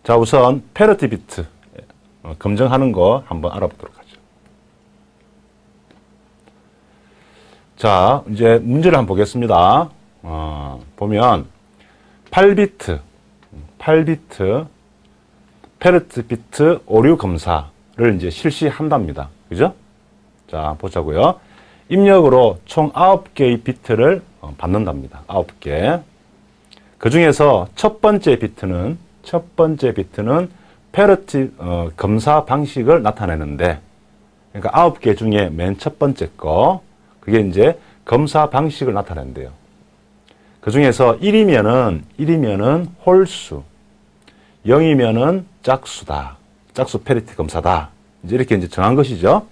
자, 우선 페러티 비트 검증하는 거 한번 알아보도록 하죠. 자, 이제 문제를 한번 보겠습니다. 보면 8비트 페러티 비트 오류 검사를 이제 실시한답니다. 그죠? 자, 보자고요. 입력으로 총 9개의 비트를 받는답니다. 9개. 그 중에서 첫 번째 비트는 페러티 검사 방식을 나타내는데, 그러니까 9개 중에 맨 첫 번째 거, 그게 이제 검사 방식을 나타낸대요. 그 중에서 1이면은 홀수, 0이면은 짝수다. 짝수 페러티 검사다. 이제 이렇게 이제 정한 것이죠.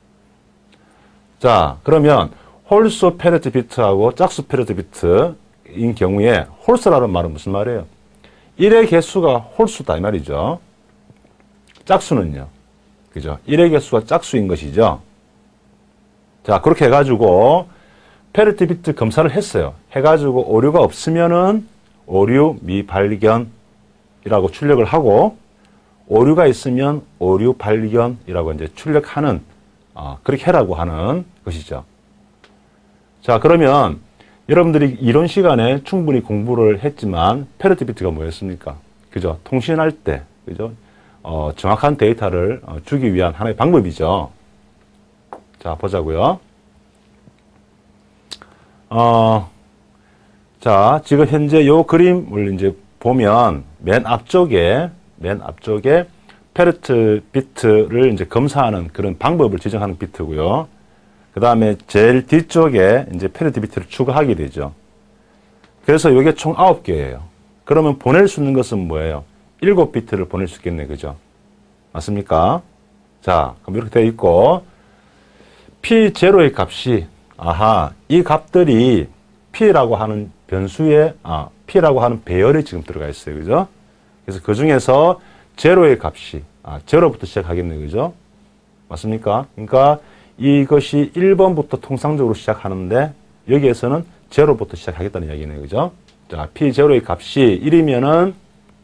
자, 그러면 홀수 페러티 비트하고 짝수 페러티 비트인 경우에 홀수라는 말은 무슨 말이에요? 1의 개수가 홀수다 이 말이죠. 짝수는요. 그죠? 1의 개수가 짝수인 것이죠. 자, 그렇게 해가지고 페러티 비트 검사를 했어요. 해가지고 오류가 없으면은 오류 미발견이라고 출력을 하고, 오류가 있으면 오류 발견이라고 이제 출력하는, 그렇게 해라고 하는 것이죠. 자, 그러면 여러분들이 이론 시간에 충분히 공부를 했지만 페러티 비트가 뭐였습니까? 그죠? 통신할 때, 그죠? 정확한 데이터를 주기 위한 하나의 방법이죠. 자, 보자고요. 자, 지금 현재 요 그림을 이제 보면 맨 앞쪽에 페러티 비트를 이제 검사하는 그런 방법을 지정하는 비트고요. 그 다음에 제일 뒤쪽에 이제 페러티 비트를 추가하게 되죠. 그래서 이게 총 9개예요. 그러면 보낼 수 있는 것은 뭐예요? 7비트를 보낼 수 있겠네, 그죠? 맞습니까? 자, 그럼 이렇게 되어 있고, P0의 값이, 이 값들이 P라고 하는 변수에, P라고 하는 배열에 지금 들어가 있어요, 그죠? 그래서 그 중에서 제로의 값이, 제로부터 시작하겠네, 그죠? 맞습니까? 그러니까 이것이 1번부터 통상적으로 시작하는데, 여기에서는 제로부터 시작하겠다는 이야기네요, 그죠? 자, P0의 값이 1이면은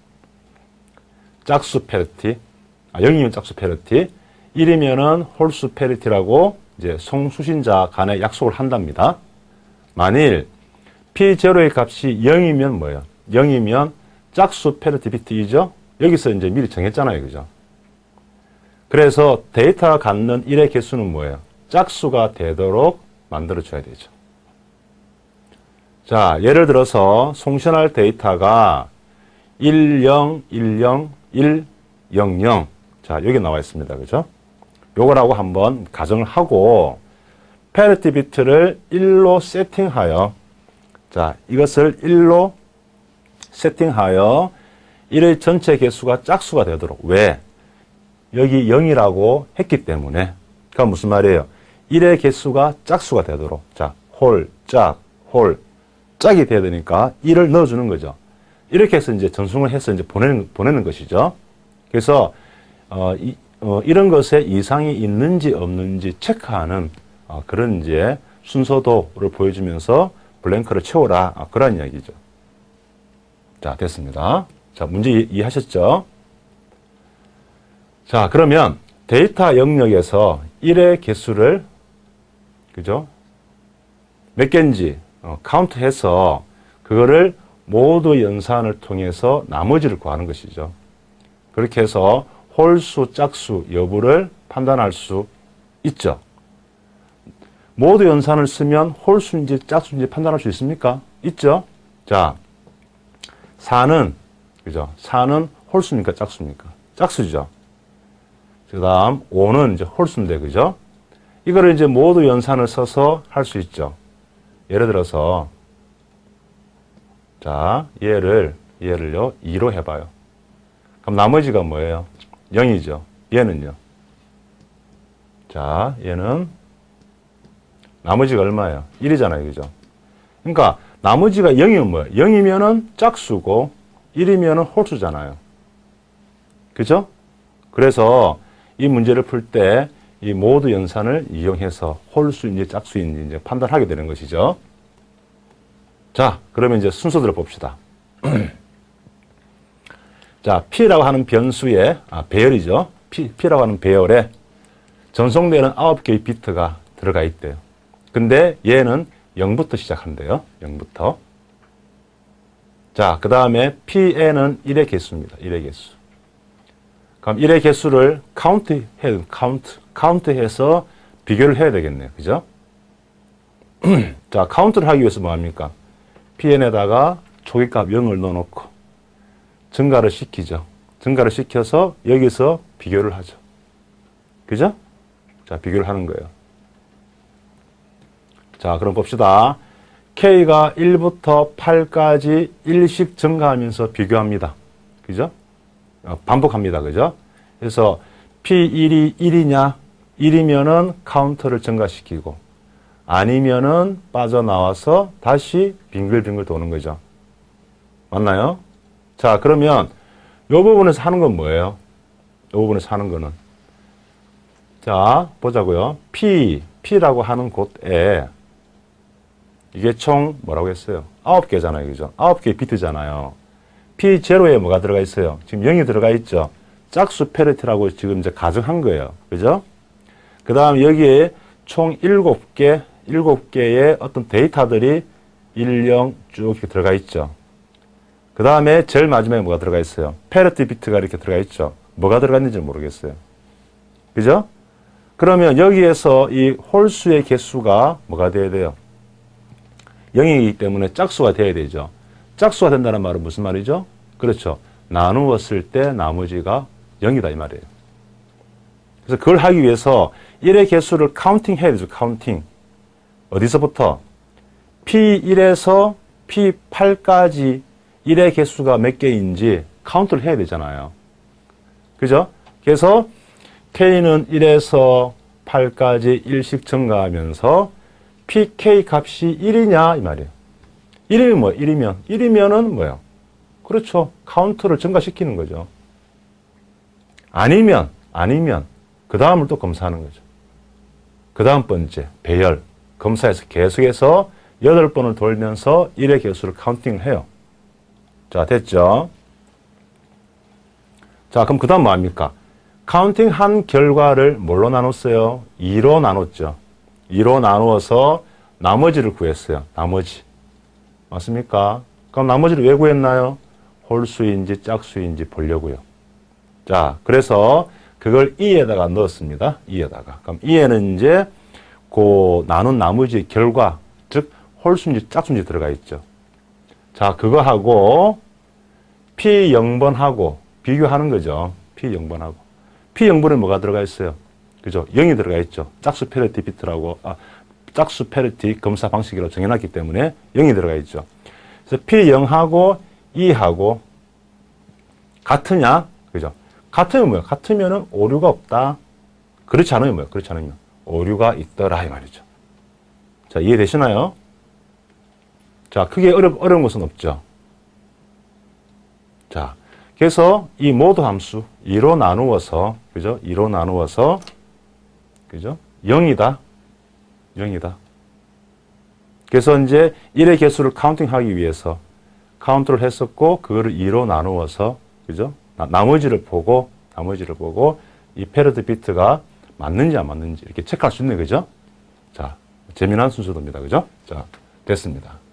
짝수 페러티, 0이면 짝수 페러티, 1이면은 홀수 페러티라고 이제 송수신자 간에 약속을 한답니다. 만일 P0의 값이 0이면 뭐예요? 0이면 짝수 페러티 비트이죠? 여기서 이제 미리 정했잖아요, 그죠? 그래서 데이터가 갖는 1의 개수는 뭐예요? 짝수가 되도록 만들어줘야 되죠. 자, 예를 들어서 송신할 데이터가 10, 10, 1, 0, 0. 자, 여기 나와 있습니다. 그죠? 요거라고 한번 가정을 하고, 페러티 비트를 1로 세팅하여, 자, 이것을 1로 세팅하여 1의 전체 개수가 짝수가 되도록. 왜? 여기 0이라고 했기 때문에. 그러니까 무슨 말이에요? 1의 개수가 짝수가 되도록. 자, 홀, 짝, 홀, 짝이 돼야 되니까 1을 넣어주는 거죠. 이렇게 해서 이제 전송을 해서 이제 보내는 것이죠. 그래서, 이런 것에 이상이 있는지 없는지 체크하는 그런 이제 순서도를 보여주면서 블랭크를 채워라. 그런 이야기죠. 자, 됐습니다. 자, 문제 이해하셨죠? 자, 그러면 데이터 영역에서 1의 개수를, 그죠? 몇 개인지 카운트해서 그거를 모두 연산을 통해서 나머지를 구하는 것이죠. 그렇게 해서 홀수, 짝수 여부를 판단할 수 있죠. 모두 연산을 쓰면 홀수인지 짝수인지 판단할 수 있습니까? 있죠. 자, 4는, 그죠? 4는 홀수입니까? 짝수입니까? 짝수죠. 그 다음 5는 이제 홀수인데, 그죠? 이거를 이제 모두 연산을 써서 할 수 있죠. 예를 들어서, 자, 얘를요, 2로 해봐요. 그럼 나머지가 뭐예요? 0이죠. 얘는요. 자, 얘는 나머지가 얼마예요? 1이잖아요. 그죠? 그러니까 나머지가 0이면 뭐예요? 0이면은 짝수고 1이면은 홀수잖아요. 그죠? 그래서 이 문제를 풀 때 이 모두 연산을 이용해서 홀수인지 짝수인지 이제 판단하게 되는 것이죠. 자, 그러면 이제 순서대로 봅시다. 자, P라고 하는 변수에, 배열이죠. P라고 하는 배열에 전송되는 9개의 비트가 들어가 있대요. 근데 얘는 0부터 시작한대요. 0부터. 자, 그 다음에 Pn은 1의 개수입니다. 1의 개수. 그럼 1의 개수를 카운트해서 비교를 해야 되겠네요. 그죠? 자, 카운트를 하기 위해서 뭐 합니까? Pn에다가 초기값 0을 넣어놓고 증가를 시키죠. 증가를 시켜서 여기서 비교를 하죠. 그죠? 자, 비교를 하는 거예요. 자, 그럼 봅시다. K가 1부터 8까지 1씩 증가하면서 비교합니다. 그죠? 반복합니다. 그죠? 그래서 P1이 1이냐? 1이면은 카운터를 증가시키고 아니면은 빠져나와서 다시 빙글빙글 도는 거죠. 맞나요? 자, 그러면 이 부분에서 하는 건 뭐예요? 이 부분에서 하는 거는 자, 보자고요. P라고 하는 곳에 이게 총 뭐라고 했어요? 9개잖아요. 그죠? 9개의 비트잖아요. P0에 뭐가 들어가 있어요? 지금 0이 들어가 있죠. 짝수 페리티라고 지금 이제 가정한 거예요. 그죠? 그 다음 여기에 총 7개의 어떤 데이터들이 1, 0 쭉 이렇게 들어가 있죠. 그 다음에 제일 마지막에 뭐가 들어가 있어요? 페리티 비트가 이렇게 들어가 있죠. 뭐가 들어가 있는지 모르겠어요. 그죠? 그러면 여기에서 이 홀수의 개수가 뭐가 돼야 돼요? 0이기 때문에 짝수가 돼야 되죠. 짝수가 된다는 말은 무슨 말이죠? 그렇죠. 나누었을 때 나머지가 0이다 이 말이에요. 그래서 그걸 하기 위해서 1의 개수를 카운팅 해야 되죠. 카운팅. 어디서부터? P1에서 P8까지 1의 개수가 몇 개인지 카운트를 해야 되잖아요. 그죠? 그래서 K는 1에서 8까지 1씩 증가하면서 PK 값이 1이냐 이 말이에요. 1이면 뭐? 1이면은 뭐예요? 그렇죠. 카운트를 증가시키는 거죠. 아니면 그 다음을 또 검사하는 거죠. 그 다음 번째 배열 검사해서 계속해서 8번을 돌면서 1의 개수를 카운팅을 해요. 자, 됐죠? 자, 그럼 그 다음 뭐 합니까? 카운팅한 결과를 뭘로 나눴어요? 2로 나눴죠. 2로 나누어서 나머지를 구했어요. 나머지. 맞습니까? 그럼 나머지를 왜 구했나요? 홀수인지 짝수인지 보려고요. 자, 그래서 그걸 2에다가 넣었습니다. 2에다가. 그럼 2에는 이제 그 나눈 나머지 결과, 즉 홀수인지 짝수인지 들어가 있죠. 자, 그거하고 P0번하고 비교하는 거죠. P0번하고. P0번에 뭐가 들어가 있어요? 그죠? 0이 들어가 있죠. 짝수 페리티 비트라고, 짝수 페리티 검사 방식이라고 정해놨기 때문에 0이 들어가 있죠. 그래서 P0하고 2하고 같으냐? 그죠? 같으면 뭐예요? 같으면은 오류가 없다. 그렇지 않으면 뭐예요? 그렇지 않으면 오류가 있더라. 이 말이죠. 자, 이해되시나요? 자, 크게 어려운 것은 없죠. 자, 그래서 이 모두 함수 2로 나누어서, 그죠? 2로 나누어서, 그죠? 0이다. 0이다. 그래서 이제 1의 개수를 카운팅하기 위해서 카운트를 했었고, 그거를 2로 나누어서, 그죠? 나머지를 보고 이 페리티 비트가 맞는지 안 맞는지 이렇게 체크할 수 있는 거죠. 자, 재미난 순서도입니다. 그죠? 자, 됐습니다.